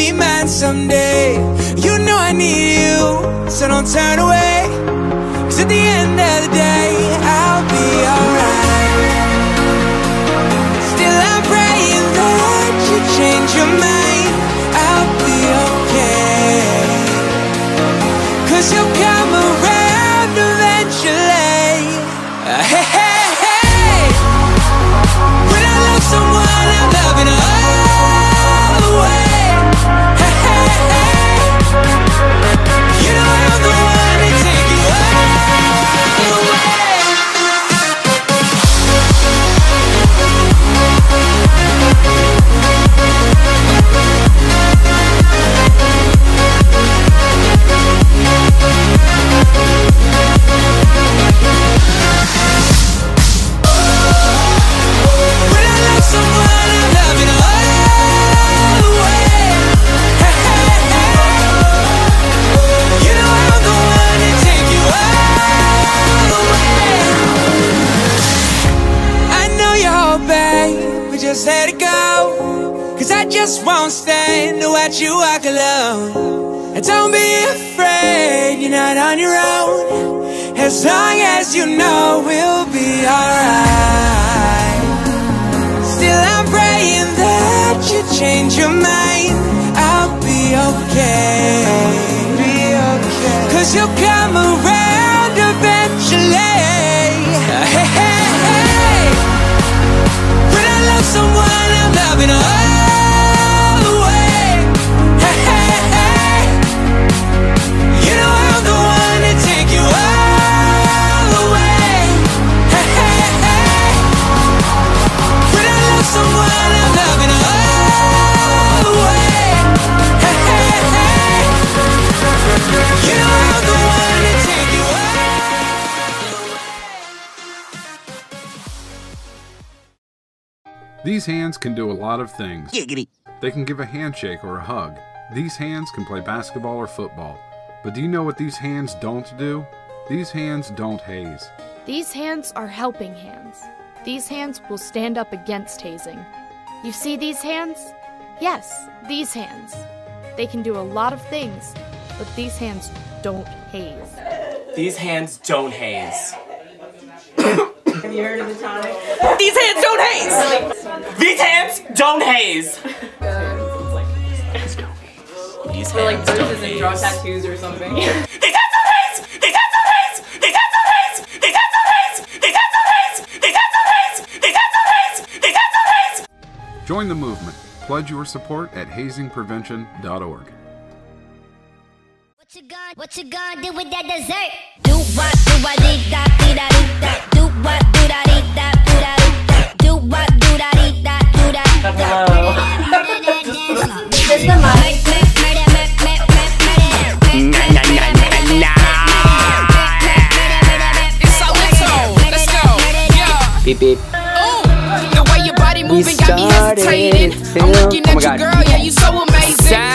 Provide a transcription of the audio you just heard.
be mine someday. You know I need you, so don't turn away. 'Cause at the end of the day, I'll be alright. Still I'm praying that you change your mind. I'll be okay, 'cause you'll come around eventually. Hey, hey, hey. When I love someone, I'm loving all the way. Hey, hey, hey. You know I'm the one to take you all the way. Just let it go, 'cause I just won't stand to watch you walk alone. And don't be afraid, you're not on your own. As long as you know we'll be alright. Still I'm praying that you change your mind. I'll be okay, 'cause you'll come around eventually. Hey, hey, hey. When I love someone, I'm loving all the way. Hey, hey, hey. You know I'm the one to take you all the way. Hey, hey, hey. When I love someone, I'm loving all the way. Hey, hey, hey. You know I'm the one to take you all. These hands can do a lot of things. Giggity. They can give a handshake or a hug. These hands can play basketball or football. But do you know what these hands don't do? These hands don't haze. These hands are helping hands. These hands will stand up against hazing. You see these hands? Yes, these hands. They can do a lot of things, but these hands don't haze. These hands don't haze. Have you heard of the tonic? These hands don't haze! These hands don't haze! These For like hands don't bruises and draw haze. tattoos or something. These hands don't haze! These hands don't haze! These hands don't haze! These hands don't haze! These hands don't haze! These hands don't haze! These hands don't haze! These hands don't haze! Join the movement. Pledge your support at hazingprevention.org. What you gonna do with that dessert? Do what, do I dee da dee da dee da. Do what, do da dee da do da dee da. Do what, do da dee da do da. Is this the mic? It's Alito. Let's go. Yeah. Beep beep. The way your body moving got me hesitating. I'm looking at you, girl. Yeah, you so amazing.